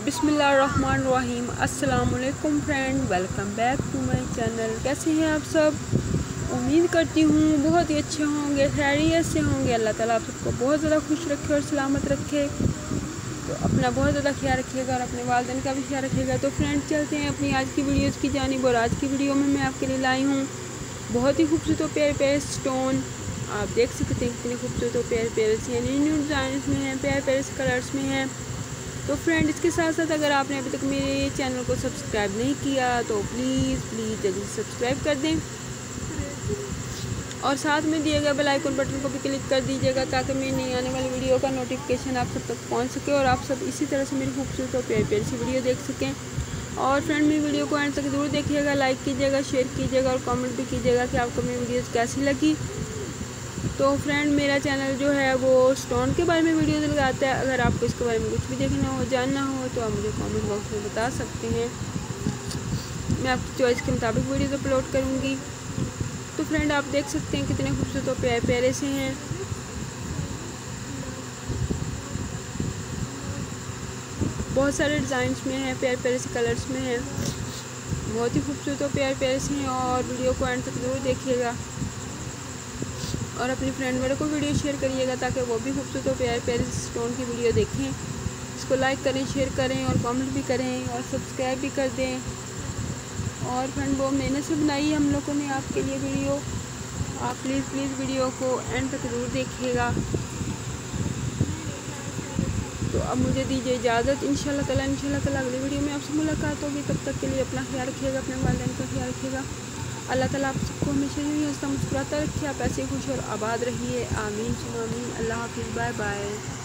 बिस्मिल्लाहिर्रहमानिर्रहीम। अस्सलाम वालेकुम friend, welcome back to my channel. कैसे हैं आप सब? उम्मीद करती हूँ बहुत ही अच्छे होंगे, खैरियत से होंगे। अल्लाह ताला आप सबको बहुत ज़्यादा खुश रखे और सलामत रखे। तो अपना बहुत ज़्यादा ख्याल रखिएगा और अपने वालिदैन का भी ख्याल रखिएगा। तो फ्रेंड चलते हैं अपनी आज की वीडियोज़ की जानिब। और आज की वीडियो में मैं आपके लिए लाई हूँ बहुत ही खूबसूरत और प्यारे प्यारे स्टोन। आप देख सकते हैं कितने खूबसूरत और प्यारे प्यारे से न्यू न्यू डिज़ाइन में हैं, प्यारे प्यारे कलर्स में हैं। तो फ्रेंड इसके साथ साथ अगर आपने अभी तक मेरे चैनल को सब्सक्राइब नहीं किया तो प्लीज़ जल्दी सब्सक्राइब कर दें और साथ में दिए गए बेल आइकन बटन को भी क्लिक कर दीजिएगा ताकि मेरी नई आने वाली वीडियो का नोटिफिकेशन आप सब तक पहुंच सके और आप सब इसी तरह से मेरी खूबसूरत और प्यारी प्यारी सी वीडियो देख सकें। और फ्रेंड मेरी वीडियो को एंड तक ज़रूर देखिएगा, लाइक कीजिएगा, शेयर कीजिएगा और कमेंट भी कीजिएगा कि आपको मेरी वीडियोज़ कैसी लगी। तो फ्रेंड मेरा चैनल जो है वो स्टोन के बारे में वीडियो लगाता है। अगर आपको इसके बारे में कुछ भी देखना हो, जानना हो तो आप मुझे कमेंट बॉक्स में बता सकते हैं। मैं आपकी चॉइस के मुताबिक वीडियोज़ अपलोड करूँगी। तो फ्रेंड आप देख सकते हैं कितने खूबसूरत और प्यारे प्यारे से हैं। बहुत सारे डिज़ाइंस में हैं, प्यारे प्यारे से कलर्स में हैं, बहुत ही खूबसूरत और प्यारे प्यारे से हैं। और वीडियो को एंड तक ज़रूर देखिएगा और अपनी फ्रेंड वालों को वीडियो शेयर करिएगा ताकि वो भी खूबसूरत और प्यारे प्यारे स्टोन की वीडियो देखें। इसको लाइक करें, शेयर करें और कमेंट भी करें और सब्सक्राइब भी कर दें। और फ्रेंड वो मेहनत से बनाई है हम लोगों ने आपके लिए वीडियो। आप प्लीज़ वीडियो को एंड तक ज़रूर देखिएगा। तो अब मुझे दीजिए इजाज़त। इंशाल्लाह ताला अगली वीडियो में आपसे मुलाकात होगी। तब तक के लिए अपना ख्याल रखिएगा, अपने वालिदैन का ख्याल रखिएगा। अल्लाह ताला आप सबको हमेशा यूँ हंसता मुस्कुराता रखिए। आप ऐसे खुश और आबाद रहिए। आमीन सुमा आमीन। अल्लाह हाफिज़, बाय बाय।